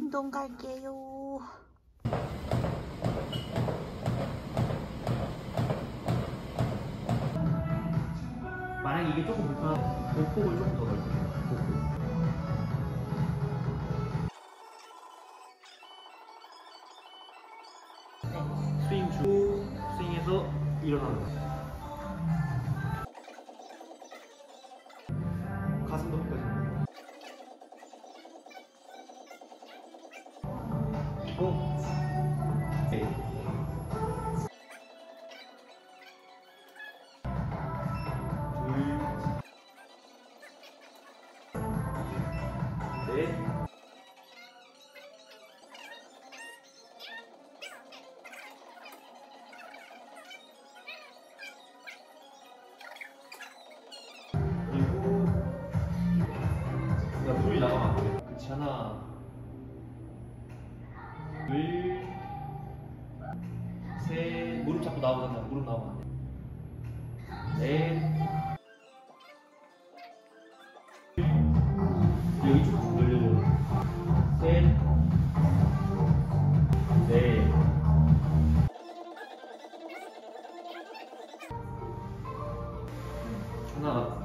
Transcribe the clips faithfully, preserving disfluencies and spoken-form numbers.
운동 갈게요. 만약에 이게 조금 불편하면 복폭을 조금 더 넓혀요. 복폭. 스윙 주고 스윙해서 일어나는 거. 가슴 높이까지. 그리고 네. 둘, 넷. 물이 나가면 안 돼. 그치, 하나, 둘, 셋. 무릎 잡고 나오잖아. 무릎 나오면 안 돼. 넷. 여기 쭉 늘려줘. 셋. 넷. 하나.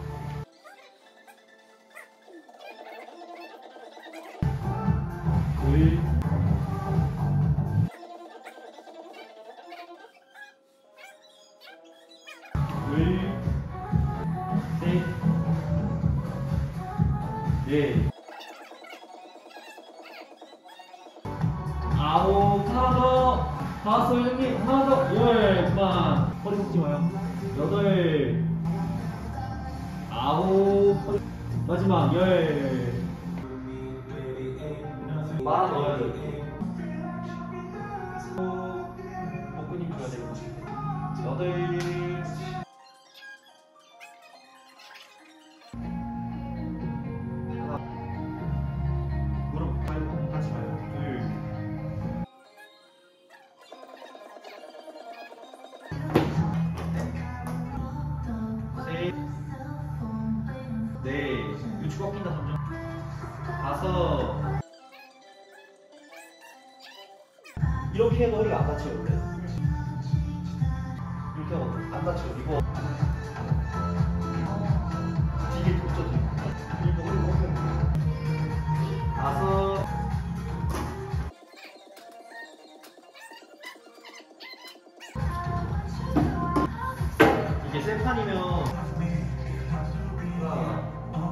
둘, 둘, 셋, 넷, 아홉, 하나 더, 다섯, 형님, 하나 더, 열, 그만, 허리 꺾지 마요. 여덟, 아홉, 마지막, 열. 만 넣어야 돼. 복근이 필요해야 되고. 여덟. 하나. 무릎 말고 같이 말고. 둘. 셋. 넷. 유추 꺾인다 삼 점. 다섯. 이렇게 해도 허리가 안 다쳐요, 원래. 이렇게 하고 안 다쳐요. 이거 되게 좁죠, 되게. 이거 허리 너무 펴요. 다섯. 이게 세 판이면 하나,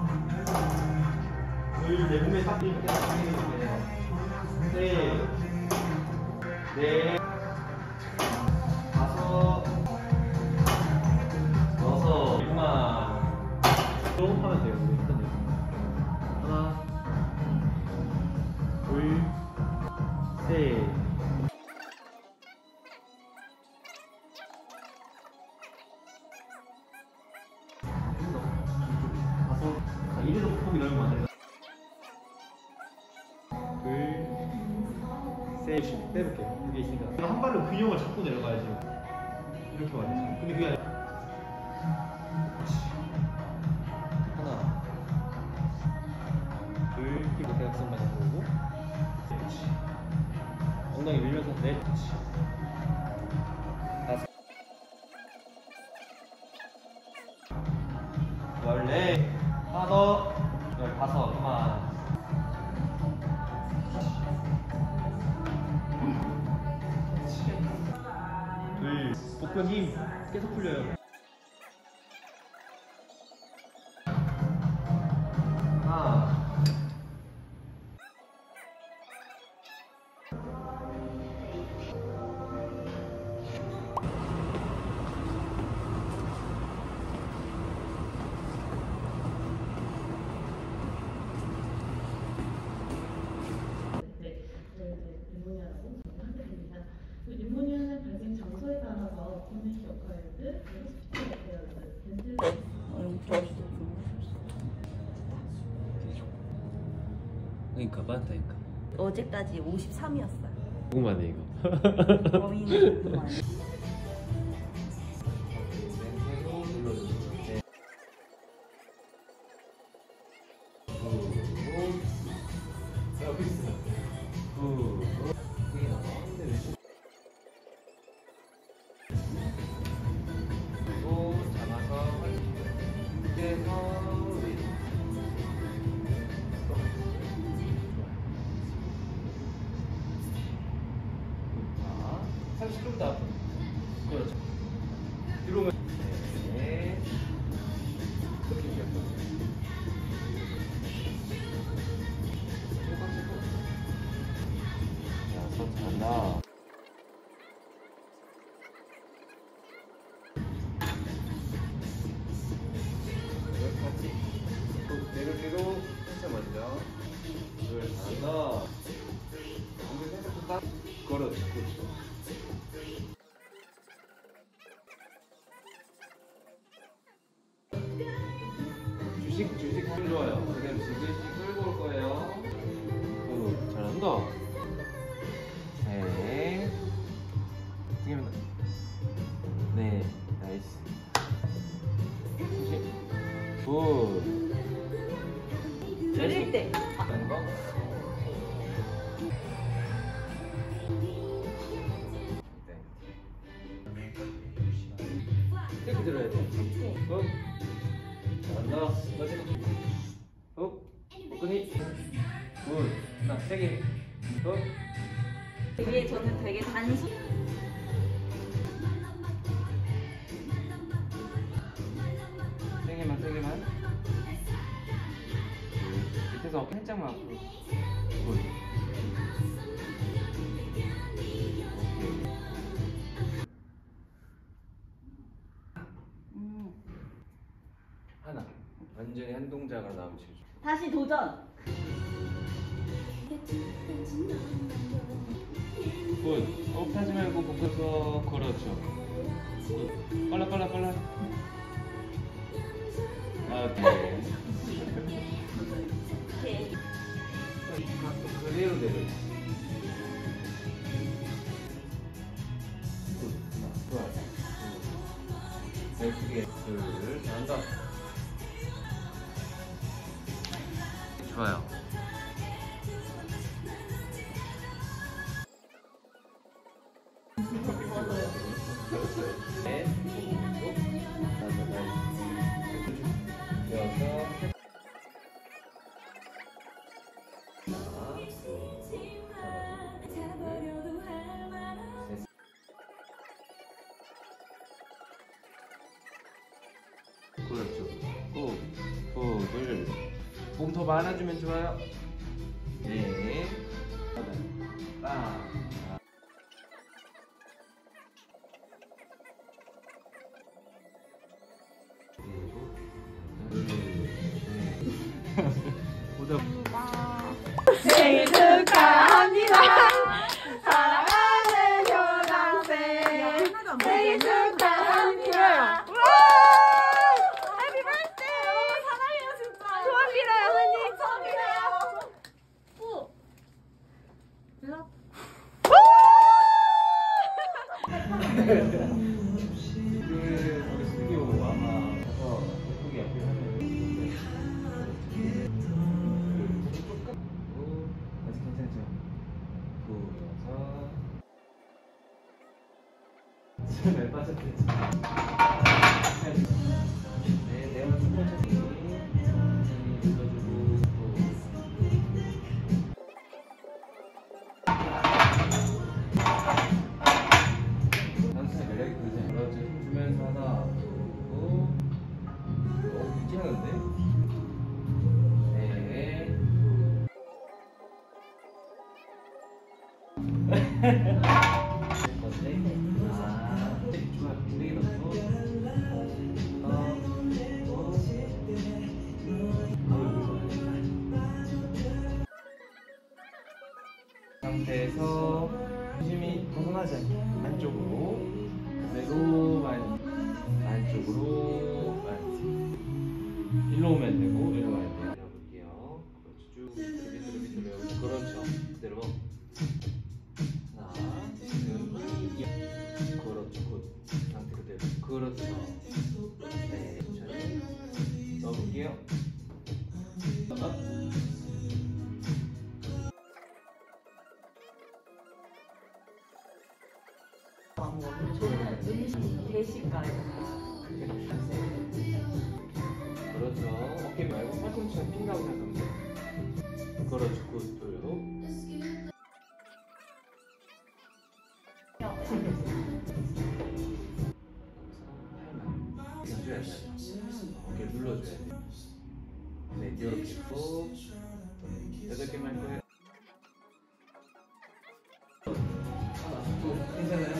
둘, 내 몸에 딱 이렇게 당기는 게 셋. 네, 다섯, 여섯, 일만 좀 하면 돼요. 일단 하나, 둘, 셋, 다섯. 자, 이래서 폭이 넓으면 안 돼요. 둘, 셋, 빼볼게요. 그게 있으니까 한 발로 균형을 잡고 내려가야지. 이렇게 와야지. 근데 그게 아니라 하나, 둘, 이거 대각선만 해보고, 그렇지. 엉덩이 밀면서 넷, 그렇지. 다섯, 열네, 하나 더, 열다섯, 그만. 둘, 복근 힘 계속 풀려요. 하나, 뉴모니아는 발생 장소에 따라서 클리닉 역할들, 호스피탈 역할들, 덴틀 그러니까 맞다니까. 어제까지 오십삼이었어요. 궁금하네 이거. 범인은 궁금하네. 여기 있어. 후. 되게 나왔는데 왜 또 잡아서 그래서 우리 자, 삼십 좀 더 앞으로. 그렇죠. 들어오면 네. 이렇게 생겼죠. 자, 손 잘한다. 여기까지. 내려 뒤로 살짝 먼저. 둘, 잘한다. 엉덩이 살짝 좀 딱. 그렇죠, 그렇죠. 주식, 주식 좀 좋아요. 그냥 지그시 끌고 올 거예요. 오, 잘한다. 네. 지금 네, 나이스. 주식. 굿. 줄일 때. 하는 거. 이렇게 들어야 돼. 굿. 잘한다. 다시. 훅. 복근이. 굿. 자, 세 개. 훅. 이게 저는 되게 단순. 세 개만, 세 개만. 밑에서 살짝만 앞으로. 굿. 음. 하나. 완전히 한 동작으로 나오면 제일 좋아. 다시 도전. 굿. 업 하지 말고 복근서. 그렇죠. 굿. 빨라, 빨라, 빨라. 아, 네. 오케이. 그대로 내려. 굿. 좋아. 열 개. 둘. 잘한다. 좋아요. 네. 여섯. 그렇죠. 꾹, 꾹을 몸 더 많아주면 좋아요. 네. 빵. 보자. 생일 축하합니다. 사랑하는 교장쌤. 생일 축하합니다. 와! 해피 버스데이. 여러분 사랑해요 진짜. 소원 빌어요 언니. 소원 빌어요. 후. 일로. 그 우리 스튜디오 아마 가서 예쁘게 옆에 하면 좋은데. 조금 아직 괜찮죠? 구여서 잘 빠졌겠지. 네, 내가 첫 번째 이 눌러주고 단순히 매력이 크지. 그렇죠. 힘주면서 하나 두고. 어, 괜찮은데? 네. 아, 좋아. 되게 넣고. 상태에서 중심이 벗어나지 않게 안쪽으로 그대로만 안쪽으로 만 일로 오면 되고 일로 가야 돼요. 내려볼게요. 그렇죠. 쭉 밑으로 밑으로 밑으로. 그렇죠. 그대로 하나 둘 그렇죠. 굿. 상태 그대로. 그렇죠. 네, 천천히 넣어볼게요. 하나 저는 음식 대식가예요. 그렇죠. 어깨 말고 팔꿈치가 핀다고 생각하면 돼. 그렇죠. 굿. 돌려도. 눌러줘야 돼. 어깨 눌러줘야 돼. 네, 이렇게 꾹. 여덟 개만 더 해. 괜찮아요?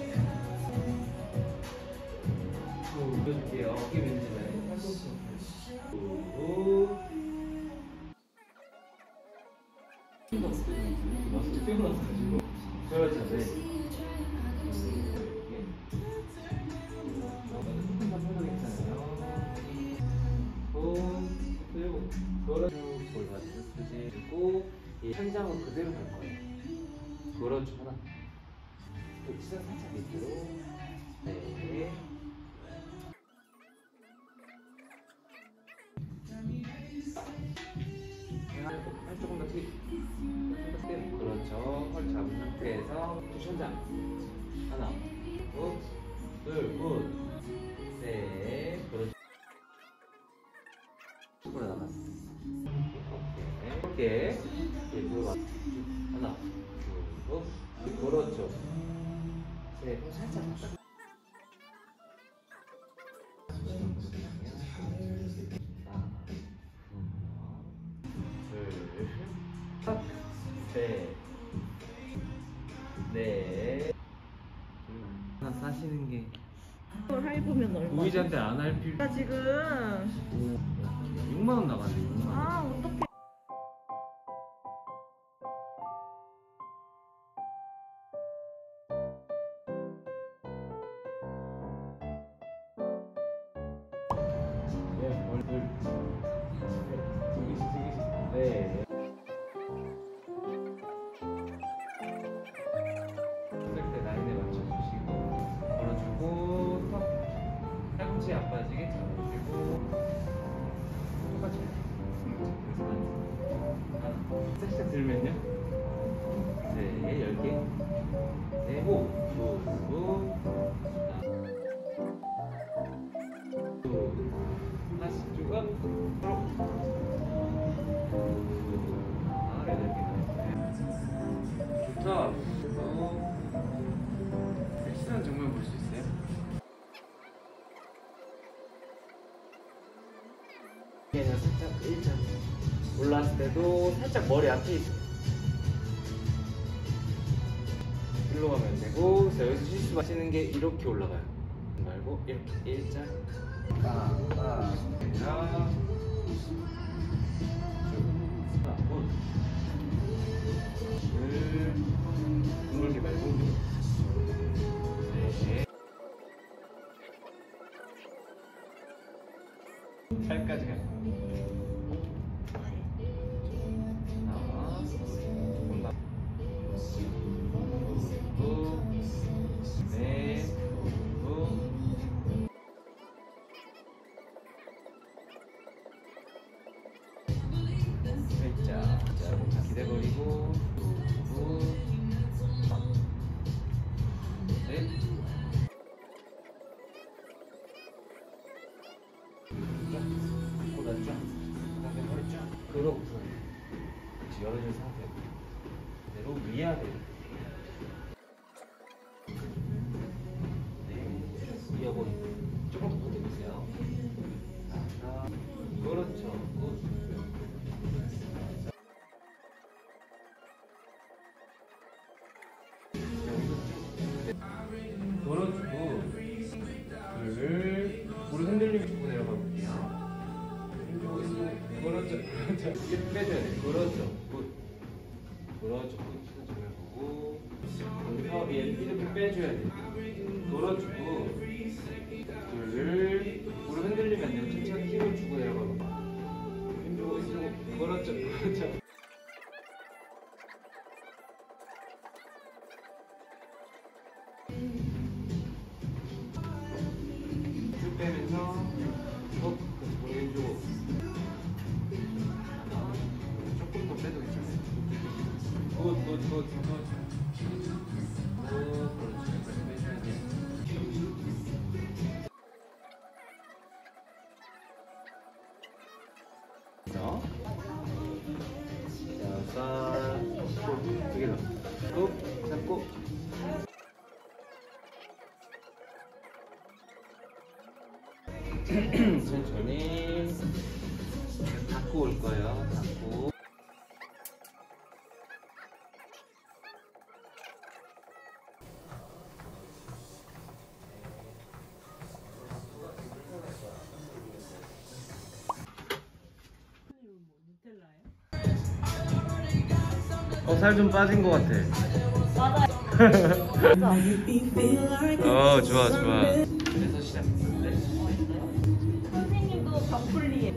눌러줄게요. 어깨 왼쪽에 팔꿈치. 꾹. 마스크 빼고 나서가지고. 그렇죠. 네. 조금만 해도 괜찮아요. 꾹. 그리고 그렇죠. 골반을 쓰시고 이 현장은 그대로 갈 거예요. 그렇죠. 하나. 그 시선 살짝 밑으로. 네. 팔 조금 더 튀. 그렇죠. 헐 잡은 상태에서 현장. 하나, 굿, 둘, 굿, 셋. 그렇죠. 풀어 나갔어. 오케이. 오케이. 들어가. 하나, 둘, 굿. 그렇죠. 셋. 그럼 살짝 바꿔. 셋, 넷. 하나 싸시는 게 이걸 할부면 얼마? 우이자인데 안 할 필요. 나 지금 육만 원 나가네. 육만 원. 아 어떡해. 네, 얼굴. 두 개씩, 두 개씩. 네. 쓸 때 라인에 맞춰주시고, 걸어주고, 턱, 팔꿈치 안 빠지게 잡아주시고, 똑같이. 하나, 살짝 들면요. 네, 열 개. 네, 오, 구, 구. 하나씩 쭉 업, 아, 여덟 개. 좋다. 그리고 섹시한 정면 볼 수 있어요? 얘는 살짝 일자 올라왔을 때도 살짝 머리 앞에 있어요. 일로 가면 되고, 자, 여기서 실수 하시는 게 이렇게 올라가요. 말고 이렇게 일자. 딱, 딱. 하나, 둘, 이렇게 말고, 네. 팔까지 가요. 하나, 조금만. 두, 넷, 두. 살짝, 자, 다 기대버리고, 두, 넷. 쫙, 보다 쫙, 그다음에 허리 쫙. 그러고서, 그렇지, 열어준 상태. 그대로 위아래. 네, 이어버리. 조금 더 버텨보세요. 하나, 그렇죠. 굿. 걸어주고, 둘, 무릎 흔들림 주고 내려가 볼게요. 힘주고 있으면, 그렇죠, 그렇죠. 이렇게 빼줘야 돼. 그렇죠, 굿. 그렇죠, 굿. 시선 정면 보고, 여기서 얘 이렇게 빼줘야 돼. 그렇죠, 굿. 둘, 무릎 흔들리면 안 돼요. 천천히 힘을 주고 내려가 봐. 힘주고 있으면, 그렇죠, 그렇죠. 쭉 빼면서 어? 그래서 머리 왼쪽 조금 더 빼도 괜찮아요. 굿굿굿굿 굿. 그렇지. 여기까지 빼줘야 돼. 또 잡고. 천천히 닫고 올 거예요. 닫고. 어, 살 좀 빠진 것 같아. 어, 좋아, 좋아. 그래서 시작했는데. 선생님도 병풀리에.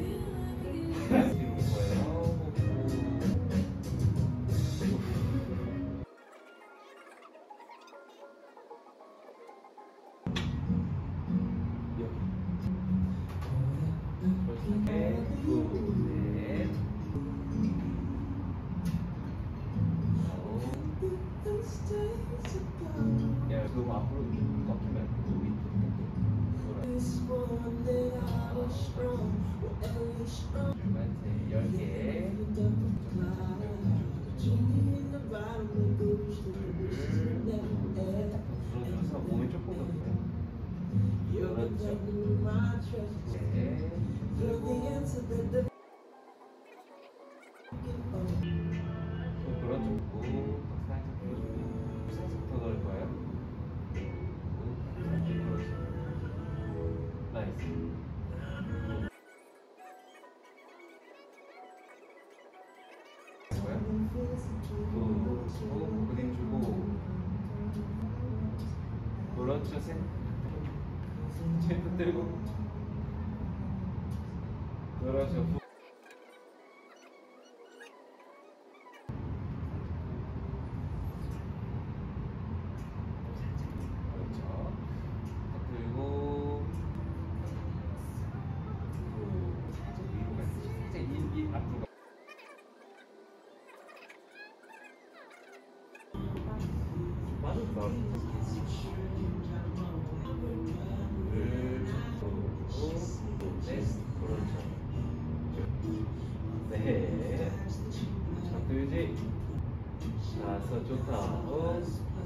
야, 그거 앞으로 꺾이면 그 밑으로 열 개. 불어줘서 몸이 조금 더 그래요. 그렇죠. 네. 또 불어주고 살짝 불어주고 살짝 더 넣을 거예요. 나이스. 뭐야? 또 주고 그림 주고. 그렇죠. 셋. 쟤도 들고. 그렇죠. 들고 살짝 위로 가야지. 살짝 이, 이 앞으로 가. 빠졌다. 둘, 넷, 그렇죠. 네. 자, 들지. 다섯, 좋다. 어.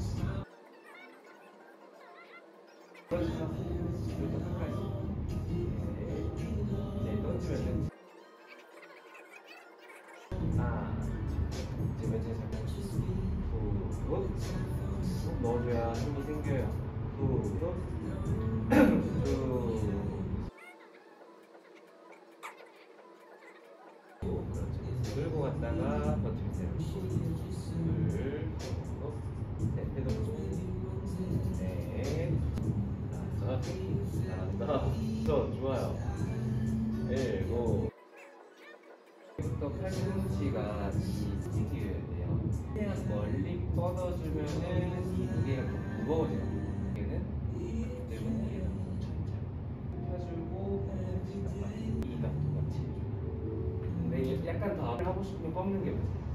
그렇죠. 이렇게 끝까지. 네. 이제 던지면 돼. 아, 이제 왼쪽 잡고. 후, 후. 넣어줘야 힘이 생겨요. 후, 후. 후. 그렇죠. 끌고 갔다가 버티세요. 둘, 셋, 해도 넷, 다섯, 잘한다. 저 좋아요. 일곱. 부터 팔꿈치가 이 스틱이어야 돼요. 최대한 멀리 뻗어주면은 이 무게가 더 무거워져요. 무게는 때문에 천천히 펴주고 이 각도 같이. 근데 약간 더 하고 싶으면 꺾는 게 맞아요.